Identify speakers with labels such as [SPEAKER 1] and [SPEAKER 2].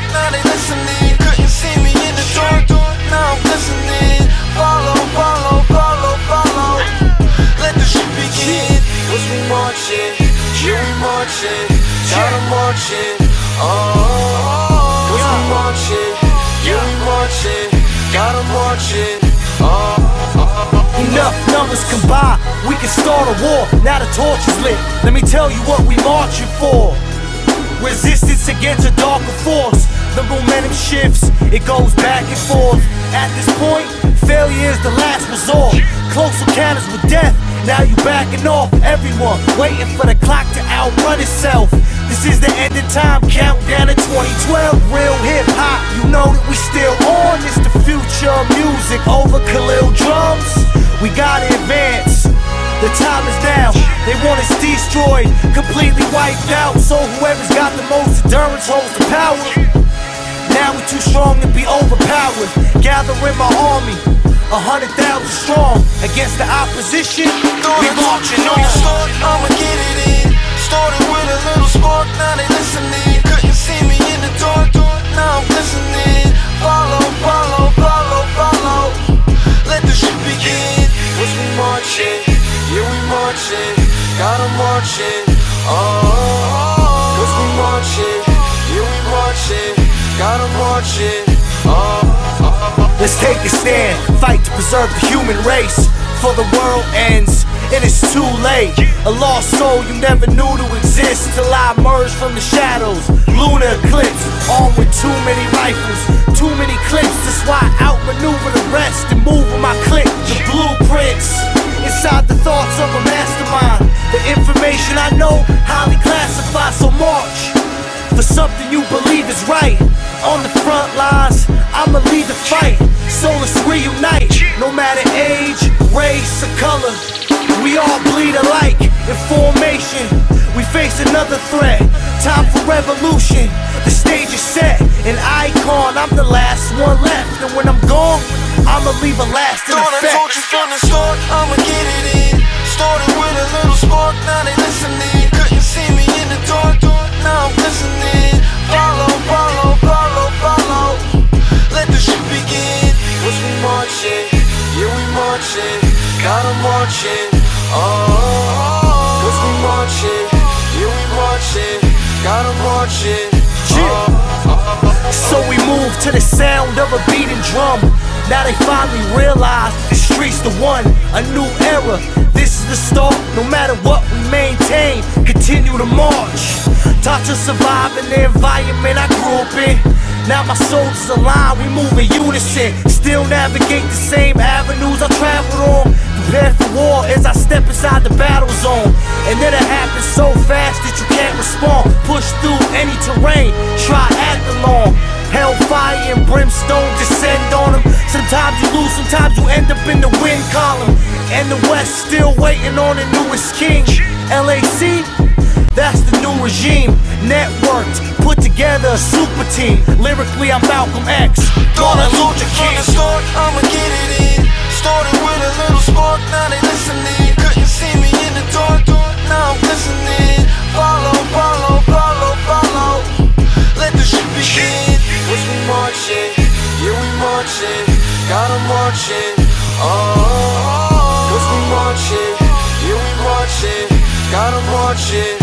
[SPEAKER 1] spark, now they listening. Couldn't see me in the dark, now I'm listening. Follow, follow, follow, follow. Let the shit begin. Cause we marching, yeah we marching. Gotta marching, oh. Cause we marching, yeah we marching. Gotta marching, oh.
[SPEAKER 2] Enough numbers combined, we can start a war. Now the torch is lit, let me tell you what we marching for. Resistance against a darker force. The momentum shifts, it goes back and forth. At this point, failure is the last resort. Close encounters with death, now you backing off. Everyone waiting for the clock to outrun itself. This is the end of time, countdown to 2012. Real hip-hop, you know that we still on. It's the future of music over Khalil drums. We gotta advance, the time is now. They want us destroyed, completely wiped out. So whoever's got the most endurance holds the power. Now we're too strong to be overpowered. Gathering my army, 100,000 strong. Against the opposition, we marching on.
[SPEAKER 1] I'ma get it in. Started with a little spark, now they listening. Couldn't see me in the dark, now I'm listening. Follow, follow, follow, follow. Let the shit begin. Cause we marching, yeah we marching. Gotta marching, oh. Cause we marching, yeah we marching. Gotta marching, oh.
[SPEAKER 2] Let's take a stand, fight to preserve the human race. For the world ends, and it's too late. A lost soul you never knew to exist till I emerged from the shadows. Lunar eclipse, armed with too many rifles, too many clips. That's why I outmaneuver the rest and move with my click. The blueprints inside the thoughts of a mastermind. The information I know, highly classified. So march for something you believe is right. On the front lines, I'ma lead the fight. So let's reunite. No matter age, race, or color, we all bleed alike. In formation, we face another threat. Time for revolution. The stage is set. An icon, I'm the last one left. And when I'm gone, I'ma leave a lasting effect.
[SPEAKER 1] I told you from the start, I'ma get it in. Started with a little spark, now they listening. Couldn't see me in the dark, now I'm listening. Follow, follow, follow, follow. Let the shit begin. Cause we marching, yeah we marching. Gotta marching, oh. Cause we marching, yeah we marching. Gotta marching, oh.
[SPEAKER 2] So we move to the sound of a beating drum. Now they finally realize the street's the one. A new era, this is the start. No matter what we maintain, continue to march. Taught to survive in the environment I grew up in. Now my soldiers align, we move in unison. Still navigate the same avenues I traveled on. Prepare for war as I step inside the battle zone. And then it happens so fast that you can't respond. Push through any terrain, try act along. Hellfire and brimstone descend on them. Sometimes you lose, sometimes you end up in the win column. And the West still waiting on the newest king. LAC, that's the new regime. Networked, put together a super team. Lyrically, I'm Malcolm X.
[SPEAKER 1] Martin Luther King. From the start, I'ma get it in. Started with a little spark, now they listening. Couldn't see me in the dark, now I'm listening. Follow, follow, follow, follow. Let the shit begin. Cause we marching, yeah we marching. Gotta marching, oh. Cause we marching, yeah we marching. Gotta marching.